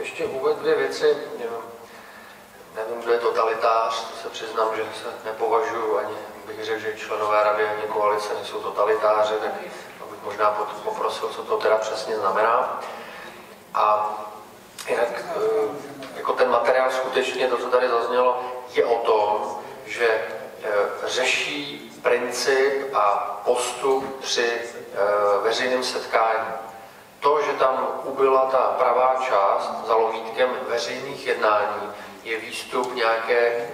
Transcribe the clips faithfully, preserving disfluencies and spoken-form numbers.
ještě uvedl dvě věci. Nevím, kdo je totalitář, to se přiznám, že se nepovažuji, ani bych řekl, že členové rady ani koalice nejsou totalitáři, tak bych možná poprosil, co to teda přesně znamená. A jinak jako ten materiál skutečně, to, co tady zaznělo, je o tom, že řeší princip a postup při veřejném setkání. To, že tam ubyla ta pravá část za lovítkem veřejných jednání, je výstup nějaké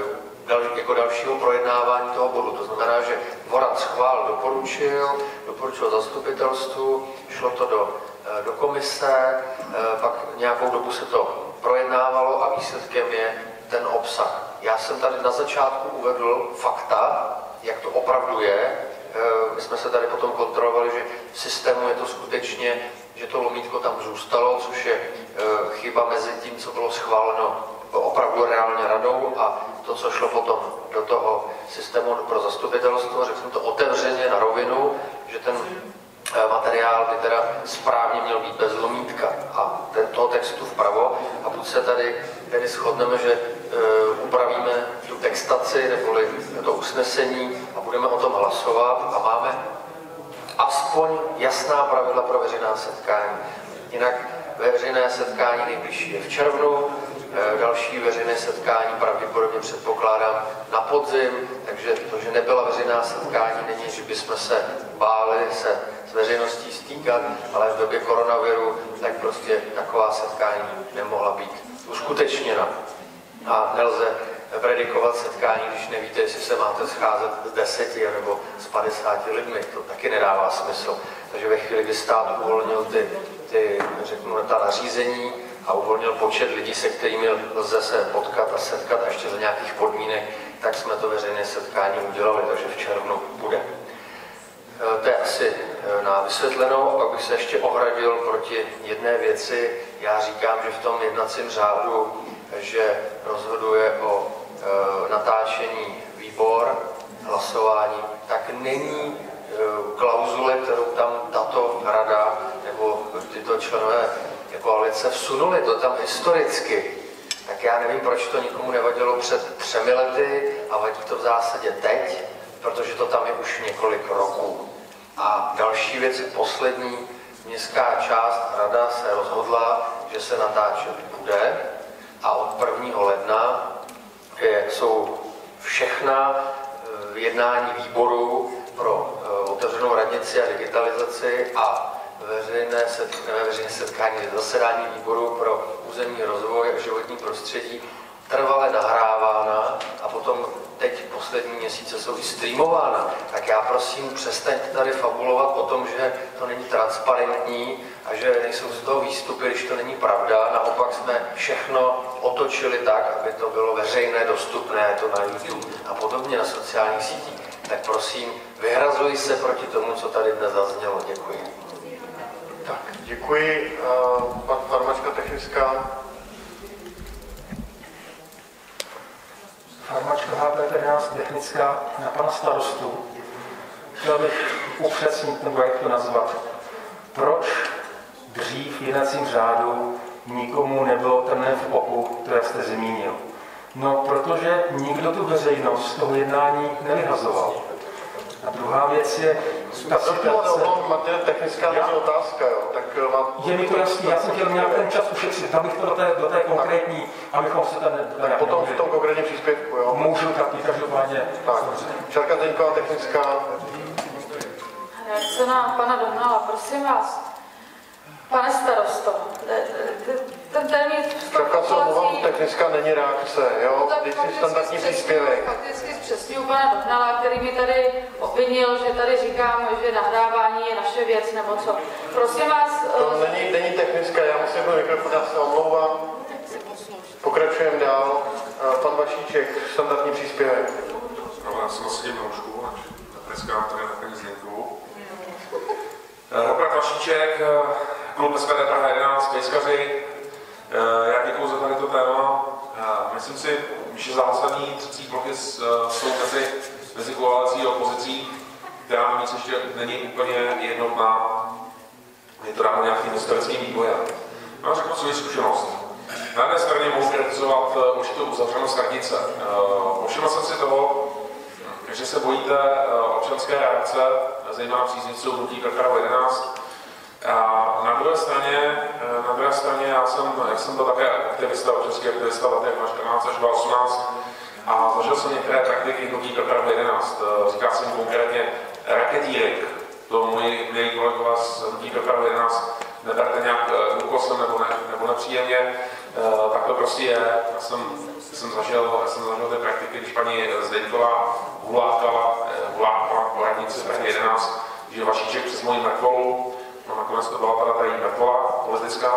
jako dalšího projednávání toho bodu. To znamená, že Dvořák schvál doporučil, doporučil zastupitelstvu, šlo to do, do komise, pak nějakou dobu se to projednávalo a výsledkem je ten obsah. Já jsem tady na začátku uvedl fakta, jak to opravdu je. My jsme se tady potom kontrolovali, že v systému je to skutečně, že to lomítko tam zůstalo, což je chyba mezi tím, co bylo schváleno opravdu reálně radou a to, co šlo potom do toho systému pro zastupitelstvo. Řekl jsem to otevřeně na rovinu, že ten materiál by teda správně měl být bez lomítka a ten, toho textu vpravo. A buď se tady tedy shodneme, že e, upravíme tu textaci neboli to usnesení a budeme o tom hlasovat a máme aspoň jasná pravidla pro veřejná setkání. Jinak veřejné setkání nejbližší je v červnu, e, další veřejné setkání pravděpodobně předpokládám na podzim, takže to, že nebyla veřejná setkání, není, že bychom se báli se s veřejností stýkat, ale v době koronaviru tak prostě taková setkání nemohla být uskutečněna. A nelze predikovat setkání, když nevíte, jestli se máte scházet s deseti nebo s padesáti lidmi. To taky nedává smysl. Takže ve chvíli, kdy stát uvolnil ty, ty řeknu, ta nařízení a uvolnil počet lidí, se kterými lze se potkat a setkat a ještě za nějakých podmínek, tak jsme to veřejné setkání udělali, takže v červnu bude. To je asi na vysvětlenou, a pak bych se ještě ohradil proti jedné věci. Já říkám, že v tom jednacím řádu, že rozhoduje o e, natáčení výbor, hlasování, tak není e, klauzule, kterou tam tato rada nebo tyto členové koalice vsunuli, to tam historicky. Tak já nevím, proč to nikomu nevadilo před třemi lety a vadí to v zásadě teď, protože to tam je už několik roků. A další věc, poslední, městská část, rada se rozhodla, že se natáčet bude a od prvního ledna jsou všechna jednání výboru pro otevřenou radnici a digitalizaci a veřejné, setkání, veřejné setkání, zasedání výboru pro územní rozvoj a životní prostředí trvale nahrávána a potom teď poslední měsíce jsou i streamována. Tak já prosím, přestaňte tady fabulovat o tom, že to není transparentní a že nejsou z toho výstupy, když to není pravda. Naopak jsme všechno otočili tak, aby to bylo veřejné, dostupné, to na YouTube a podobně na sociálních sítích. Tak prosím, vyhrazuji se proti tomu, co tady dnes zaznělo. Děkuji. Tak, děkuji. Uh, pan farmačka technická. Farmačka H P třináct technická na pana starostu. Chtěl bych upřesnit, nebo jak to nazvat. Proč dřív v jednacím řádu nikomu nebylo temné v oku, které jste zmínil? No, protože nikdo tu veřejnost z toho jednání nevyhazoval. A druhá věc je, ta situace... Martin, technická není otázka, jo? Tak mám... Je mi to jasný, já jsem chtěl nějak ten čas ušetřit, abych to do té, do té konkrétní, abychom se ten... Tak potom v tom konkrétním příspěvku, jo? Můžu taky, každopádně. Tak, Šárka Zdeňková, technická. Reakce na pana Dohnala, prosím vás. Pane starosto, ten termín... Šárka se omlouvám, technická není reakce, jo? Když si standardní příspěvek. Fakticky zpřesňuju pana Dohnala, který mi tady obvinil, že tady říkám, že nahrávání je naše věc, nebo co. Prosím vás... To není, není technická, já musím do mikrofonu, já se omlouvám. Pokračujeme dál. Pan Vašíček, standardní příspěvek. Já jsem nasadil noušku, ať nepreskám tady na paní Zdenku. Robert Vašíček, klub S P D Praha jedenáct, pejskaři. Já děkuju za tady to téma. Myslím si, že zásadní třecí bloky jsou mezi, mezi koalicí a opozicí, která navíc ještě není úplně jednotná. Je to dáno nějakým historickým vývojem. Já řeknu svou zkušenost. Na jedné straně mohu kritizovat určitou uzavřenost radnice. Všiml jsem si toho, že se bojíte občanské reakce, zejména příznivců hnutí pro Prahu jedenáct. A na druhé straně, na druhé straně já jsem, jak jsem byl také aktivista, občanský aktivista v letech čtrnáct až osmnáct a zažil jsem některé praktiky hnutí pro Prahu jedenáct. Říká jsem konkrétně raketíring. To moji milí kolegové z hnutí pro Prahu jedenáct neberte nějak úkosem nebo, ne, nebo nepříjemně, tak to prostě je. Já jsem, jsem, zažil, já jsem zažil ty praktiky, když paní Zdeňková hulákala, hulákala po radnici Prahy jedenáct, že Vašíček přes moji mrtvolu, no nakonec to byla teda tady mrtvola politická.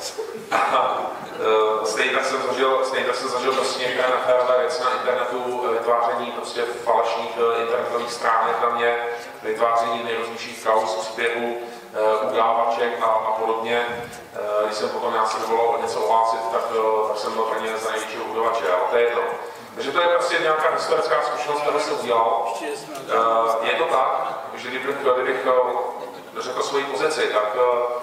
Stejně tak jsem zažil, stejně tak jsem zažil prostě některé neférové věci na internetu, vytváření prostě falešných internetových stránek na mě, vytváření nejrůznějších kauz, příběhů, udávaček a, a podobně. Když jsem potom já si dovolil něco ohlásit, tak, tak jsem byl pro ně za největšího udávače, ale to je jedno. Takže to je prostě nějaká historická zkušenost, kterou jsem udělal. Je to tak, že kdybych, kdybych řekl svoji pozici, tak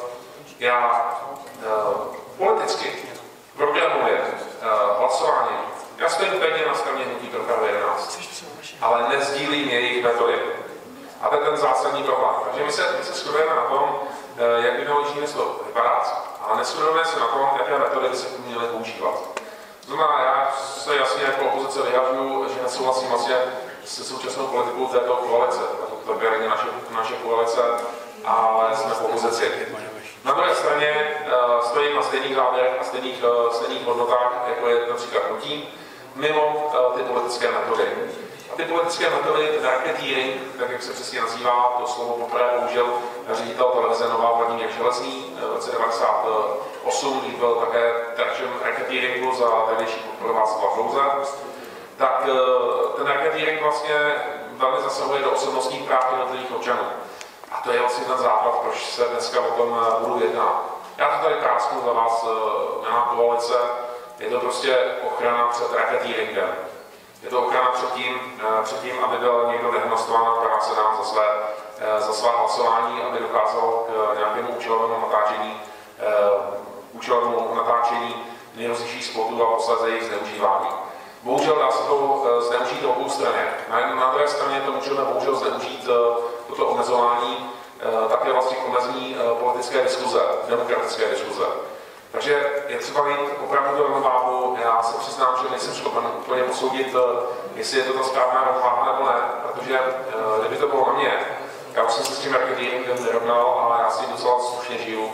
já politicky, programově, hlasování, já stojím pevně na straně hnutí pro Prahu jedenáct, ale nezdílím jejich metody. A to je ten zásadní problém. Takže my se, my se shodujeme na tom, jak by mělo Jižní Město vypadat, ale neshodujeme se na tom, jaké metody by se měly používat. To znamená, já se jasně jako opozice vyjadřuju, že nesouhlasím vlastně se současnou politikou této koalice. To není naše, naše koalice, ale jsme v opozici. Na druhé straně uh, stojím na stejných závěrech a stejných, uh, stejných hodnotách, jako je například hnutí, mimo uh, ty politické metody. A ty politické metody, ten racketeering, tak jak se přesně nazývá, to slovo poprvé použil ředitel televize Nová Vladimír Železný v roce devadesát osm, když byl také terčem racketeeringu za tehdejší podporu Václava Klause, tak uh, ten racketeering vlastně velmi zasahuje do osobnostních práv jednotlivých občanů. A to je vlastně ten základ, proč se dneska o tom budu jednat. Já to tady prásknu za vás na koalice. Je to prostě ochrana před racketeeringem. Je to ochrana před tím, před tím, aby byl někdo dehonestován a práce nám za své, za svá hlasování, aby dokázal k nějakému účelovému natáčení, účelovému natáčení nejrůznějších spotů a posléze jejich zneužívání. Bohužel dá se to zneužít obou straně. Na, na druhé straně to můžeme bohužel zneužít toto omezování také vlastně k omezení politické diskuze, demokratické diskuze. Takže je třeba mít opravdu tu rovnováhu. Já se přiznám, že nejsem schopen úplně posoudit, jestli je to ta správná rovnováha nebo ne, protože kdyby to bylo na mě, já už jsem se s tím racketeeringem vyrovnal a já si docela slušně žiju.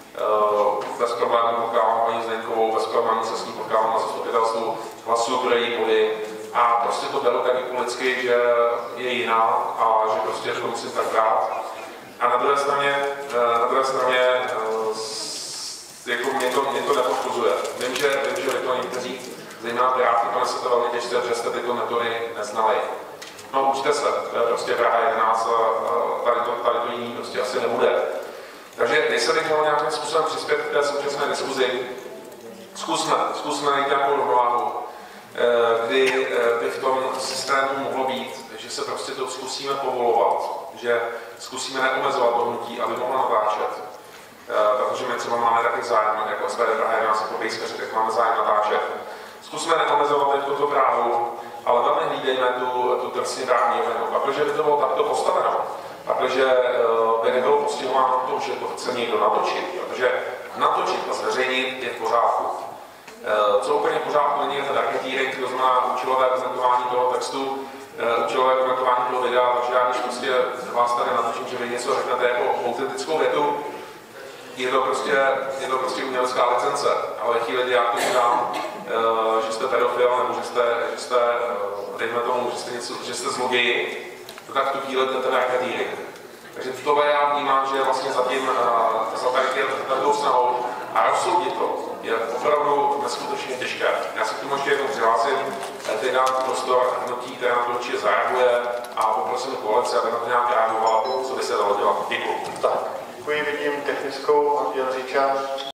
Bez problémů potkávám paní Zdeňkovou, bez problémů se s ní potkávám na zastupitelstvu, hlasuju pro její body a prostě to beru tak jako lidsky, že je jiná a že prostě to musím tak brát. A na druhé straně, na druhé straně jako mě to, mě to nepoškozuje. Vím, že, vím, že vy to někteří, zejména Piráti, to nesete velmi těžce, že jste tyto metody neznali. No učte se, to je prostě Praha jedenáct a tady to, tady to jiný prostě asi nebude. Takže jestli bych měl nějakým způsobem přispět k té současné diskuzi, zkusme, zkusme najít nějakou rovnováhu, kdy by v tom systému mohlo být, že se prostě to zkusíme povolovat, že zkusíme neomezovat to hnutí, aby mohlo natáčet. Protože my třeba máme taky zájem, jako S P D Praha jedenáct, jako pejskaři, tak máme zájem natáčet. Zkusme neomezovat teď toto právo, ale velmi hlídejme tu, tu trestně právní rovinu. Protože by to bylo takto postaveno, protože by nebylo postihováno to, že to chce někdo natočit, protože natočit a zveřejnit je v pořádku. Co úplně v pořádku není, je ten racketeering, to znamená účelové komentování toho textu, účelové komentování toho videa, takže já když prostě vás tady natočím, že vy něco řeknete jako autentickou větu, je to prostě, je to prostě umělecká licence, ale chvíli, kdy já k tomu dám, že jste pedofil, nebo že jste, že jste dejme tomu, že jste, něco, že jste zloději, tak v tu chvíli to je ten racketeering. Takže tohle já vnímám, že vlastně zatím za takovou snahou a rozsoudit to je opravdu neskutečně těžké. Já se k tomu ještě jednou přihlásím, teď dám prostor hnutí, které na to určitě zareaguje a poprosím koalici, aby na to nějak reagovala, co by se dalo dělat. Děkuji. Tak, děkuji, vidím technickou Jan Říčan.